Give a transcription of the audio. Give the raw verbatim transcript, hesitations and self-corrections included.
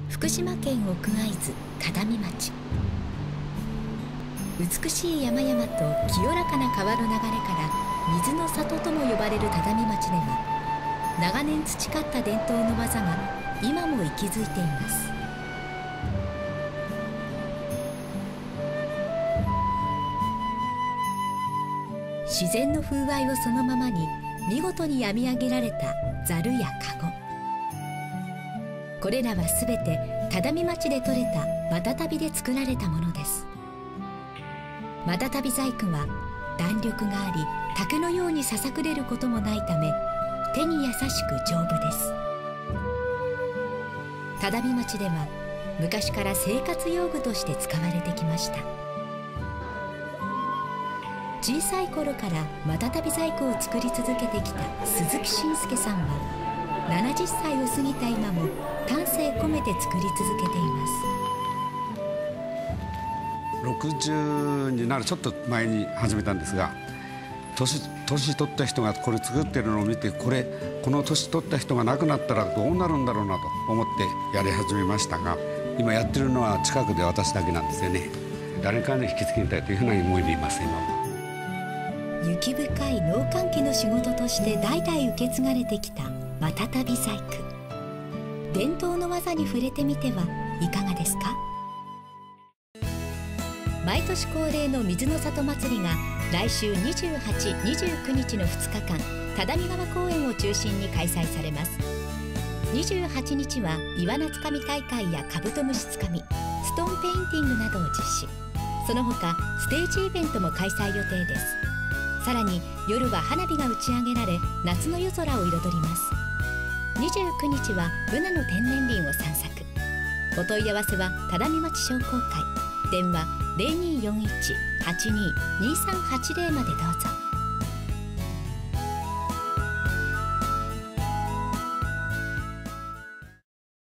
福島県奥会津只見町。美しい山々と清らかな川の流れから水の里とも呼ばれる只見町では、長年培った伝統の技が今も息づいています。自然の風合いをそのままに見事に編み上げられたざるやかご。これらはすべて只見町で採れたマタタビで作られたものです。マタタビ細工は弾力があり、竹のようにささくれることもないため、手に優しく丈夫です。只見町では昔から生活用具として使われてきました。小さい頃からマタタビ細工を作り続けてきた鈴木伸介さんは、ななじゅっさいを過ぎた今も丹精込めて作り続けています。 ろくじゅうになるちょっと前に始めたんですが、年年取った人がこれ作ってるのを見て、これこの年取った人が亡くなったらどうなるんだろうなと思ってやり始めましたが、今やってるのは近くで私だけなんですよね。誰かに引き継ぎたいというふうな思いでいます。今は雪深い農閑期の仕事として代々受け継がれてきたマタタビ細工。伝統の技に触れてみてはいかがですか？毎年恒例の水の里祭りが来週にじゅうはち、にじゅうくにちのふつかかん、只見川公園を中心に開催されます。にじゅうはちにちはイワナつかみ大会やカブトムシつかみ、ストーンペインティングなどを実施。その他ステージイベントも開催予定です。さらに夜は花火が打ち上げられ、夏の夜空を彩ります。にじゅうくにちはブナの天然林を散策。お問い合わせは只見町商工会、電話ゼロにーよんいち はちにーにーさんはちゼロまでどうぞ。